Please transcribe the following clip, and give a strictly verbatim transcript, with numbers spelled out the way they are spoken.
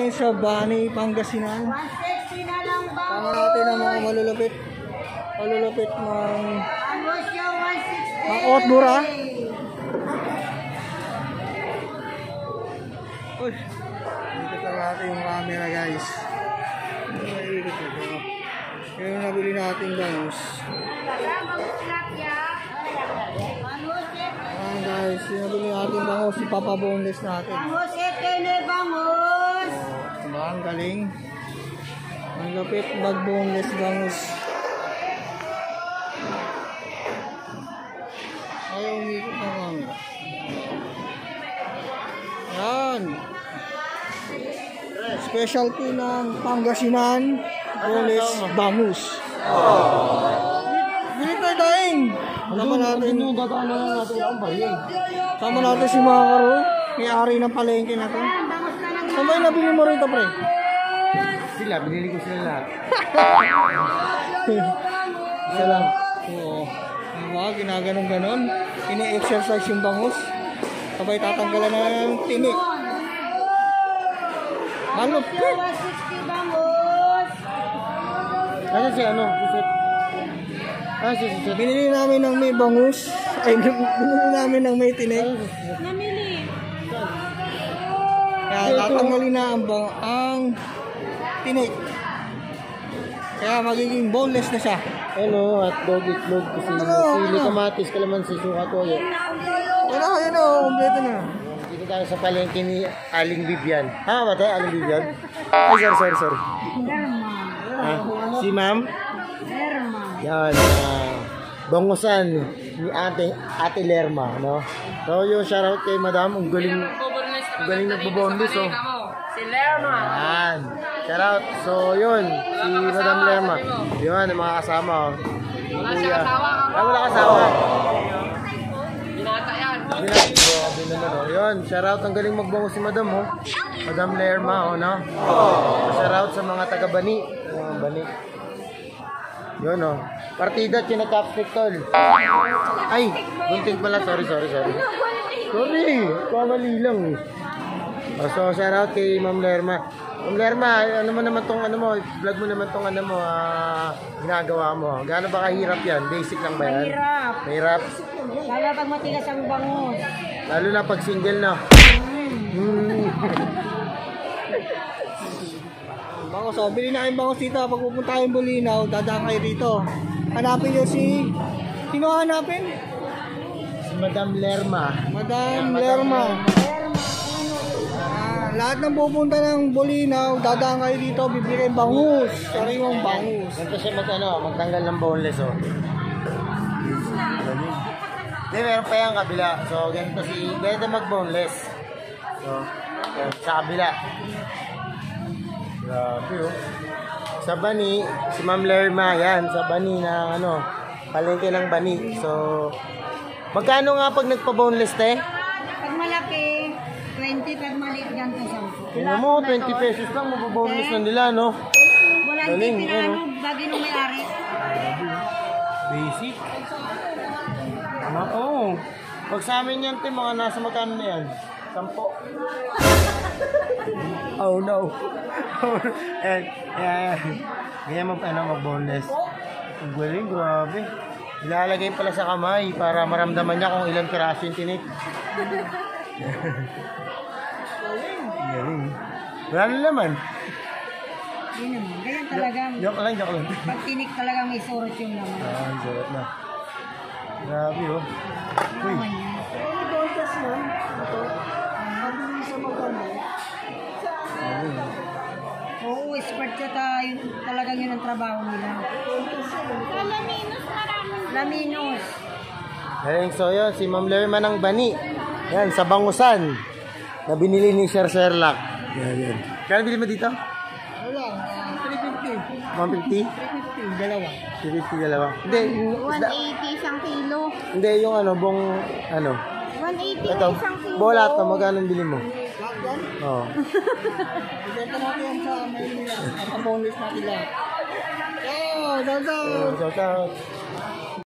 ngayon sa Bani, Pangasinan. one sixty na lang ba? Tama natin ang mga malulupit. Malulupit ng Angus yung one sixty. mga otbura. Uy, dito ka natin yung camera guys. Dito ito. Yung nabili natin bangus. Ayan guys, yung nabili natin bangus, si Papa Boneless natin. Bangus, ito na bangus. Diba, ang galing. Ang lapit, mag-boneless bangus. Ayaw umikot ng camera. Yan. Specialty ng Pangasinan, boneless bangus. Bili tayo daing. Sama natin. Sama natin si mga karo. May-ari ng palengke na to. Saan ba yung nabili mo rito, pre? Sila, binili ko sila lahat. Isa lang. Oo. Diba, ginaganon-ganon. Ini-exercise yung bangus. Sabay tatanggalan na ng tinik. Malupit. one sixty bangus. Kasi si ano? Susit. Ah, si Susit. Binili namin ng may bangus. Ay, binili namin ng may tinik. Namili. Kaya tatanggalin na ang, bang, ang tinik. Kaya magiging boneless na siya. Ano, hotdog, itlog, kusino, Ano, sili, ano? kamatis, kalamansi, suka, toyo. Wala, yun o. Kompleto na. Dito tayo sa palengke ni Aling Vivian. Ha, ba tayo, Aling Vivian? Ay, sorry, sorry, sorry. Ah, si ma'am? Lerma. Yan, ah, bangusan ni ate, ate Lerma, no? So, yung shoutout kay madam, ang galing, ang galing nagbabondis, oh. Si Lerma. Yan. Shoutout. So, yun. Si Madam Lerma. Yun, ang mga kasama, oh. Wala siya kasawa. Ah, wala kasawa. Binata yan. Binata. Grabe naman, oh. Yun. Shoutout. Ang galing magbango si Madam, oh. Madam Lerma, oh, no? Shoutout sa mga taga-Bani. Mga Bani. Yun, oh. Partida, chinatapstick, tol. Ay, bunting pala. Sorry, sorry, sorry. Sorry. Kamali lang, eh. Oh, so, shoutout kay Ma'am Lerma. Ma'am Lerma, ano mo naman tong ano mo, vlog mo naman tong ano mo, ah, ginagawa mo. Gaano ba kahirap yan? Basic lang ba yan? Mahirap. Mahirap? Lalo pag matigas ang bangus. Lalo na pag single na. Hmm. Bangus, oh. Bili na kayong bangus dito. Pag pupunta kayong Bulinaw, dadaan kayo dito. Hanapin nyo si... Sino hanapin? Si Madam Lerma. Madam Lerma. Ah, lahat ng pupunta ng Bulinaw, dadaan kayo dito, bibili kayong bangus. Sariwang bangus. Ganito siya mag, ano, magtanggal ng boneless, oh. Hindi, meron pa yung kabila. So, ganito si, ganito mag-boneless. So, yan, sa kabila. Grabe, oh. Sa Bani, si Ma'am Lerma, yan, sa Bani na, ano, palengke ng Bani. So, magkano nga pag nagpa-boneless, te? Pag malaki, twenty. Pag maliit, ganito sampu. Tingnan mo, twenty pesos lang, mababoneless na nila, no? Wala Galing, hindi ano? pinano, bagay nung may-ari. Basic. Ano, oo. Pag sa amin yan, te, mga nasa magkano na yan? Sampo. Oh, no. And, yeah, ganyan mag, ano, mag-boneless. Ang galing, grabe. Ilalagay pala sa kamay para maramdaman niya kung ilang piraso yung tinik. Galing. Wala na naman. Hindi naman. Ganyan talagang, Joke lang, joke lang. pag tinik talagang may surot yung naman. Ah, ang sarap na. Grabe, oh. Uy. Naman yan. Ano ba ang test mo? Ito? Mabilis sa maganda. Oo, expert ka tayo. Talagang yun ang trabaho nila. Laminos, maraming. Laminos. Galing, so yun, si Ma'am Lerma ng Bani. Yan, sa bangusan. Na binili ni Sir Sherlock. Yan, yan. Kaya bili mo dito? Ano lang, ah, three fifty. one fifty? three fifty, dalawa. three fifty dalawa. Hindi, yung one isda. eighty isang kilo. Hindi, yung ano, bong, ano. one eighty Ito, isang kilo. bola to, magkano ang bili mo? Lahat yan? Oo. Ibenta natin yan sa Maynila. At ang bonus natin lahat. Yo, shout out! Shout out.